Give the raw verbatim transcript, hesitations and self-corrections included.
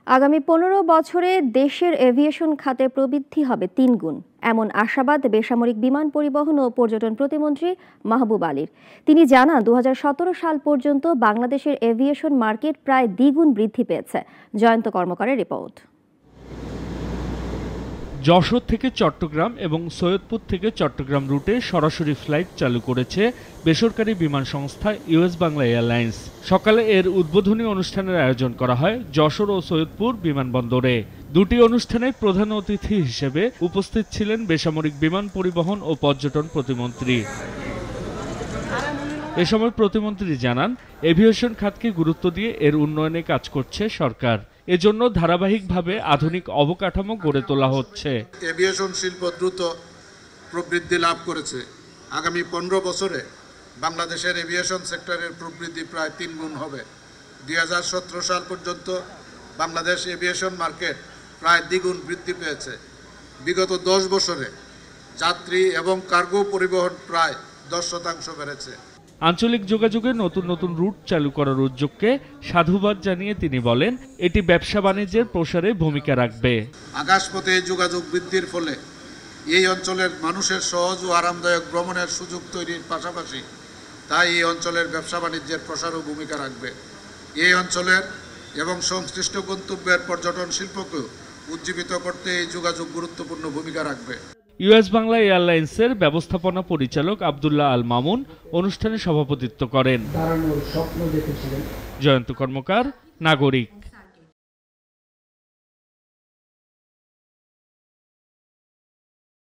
আগামী পনেরো বছরে দেশের এভিয়েশন খাতে প্রবৃদ্ধি হবে তিন গুণ, এমন আশাবাদ বেসামরিক বিমান পরিবহন ও পর্যটন প্রতিমন্ত্রী মাহবুব আলীর। তিনি জানান, দু হাজার সতেরো সাল পর্যন্ত বাংলাদেশের এভিয়েশন মার্কেট প্রায় দ্বিগুণ বৃদ্ধি পেয়েছে। জয়ন্ত কর্মকারের রিপোর্ট। যশোর থেকে চট্টগ্রাম এবং সৈয়দপুর থেকে চট্টগ্রাম রুটে সরাসরি ফ্লাইট চালু করেছে বেসরকারি বিমান সংস্থা ইউএস বাংলা এয়ারলাইন্স। সকালে এর উদ্বোধনী অনুষ্ঠানের আয়োজন করা হয় যশোর ও সৈয়দপুর বিমানবন্দরে। দুটি অনুষ্ঠানে প্রধান অতিথি হিসেবে উপস্থিত ছিলেন বেসামরিক বিমান পরিবহন ও পর্যটন প্রতিমন্ত্রী। এ সময় প্রতিমন্ত্রী জানান, এভিয়েশন খাতকে গুরুত্ব দিয়ে এর উন্নয়নে কাজ করছে সরকার। এজন্য ধারাবাহিকভাবে আধুনিক অবকাঠামো গড়ে তোলা হচ্ছে। এভিয়েশন শিল্প দ্রুত প্রবৃদ্ধি লাভ করেছে। আগামী পনেরো বছরে বাংলাদেশের এভিয়েশন সেক্টরের প্রবৃদ্ধি প্রায় তিন গুণ হবে। দুই হাজার সতেরো সাল পর্যন্ত বাংলাদেশ এভিয়েশন মার্কেট প্রায় দ্বিগুণ বৃদ্ধি পেয়েছে। বিগত দশ বছরে যাত্রী এবং কার্গো পরিবহন প্রায় দশ শতাংশ বেড়েছে। আঞ্চলিক যোগাযোগে নতুন নতুন রুট চালু করার উদ্যোগকে সাধুবাদ জানিয়ে তিনি বলেন, এটি ব্যবসা বাণিজ্যের প্রসারে ভূমিকা রাখবে। আকাশপথে যোগাযোগ বৃদ্ধির ফলে এই অঞ্চলের মানুষের সহজ ও আরামদায়ক ভ্রমণের সুযোগ তৈরির পাশাপাশি তাই এই অঞ্চলের ব্যবসা বাণিজ্যের প্রসারও ভূমিকা রাখবে। এই অঞ্চলের এবং সংশ্লিষ্ট গন্তব্যের পর্যটন শিল্পকেও উজ্জীবিত করতে এই যোগাযোগ গুরুত্বপূর্ণ ভূমিকা রাখবে। ইউএস বাংলা এয়ারলাইন্সের ব্যবস্থাপনা পরিচালক আব্দুল্লাহ আল মামুন অনুষ্ঠানে সভাপতিত্ব করেন। জয়ন্ত কর্মকার, নাগরিক।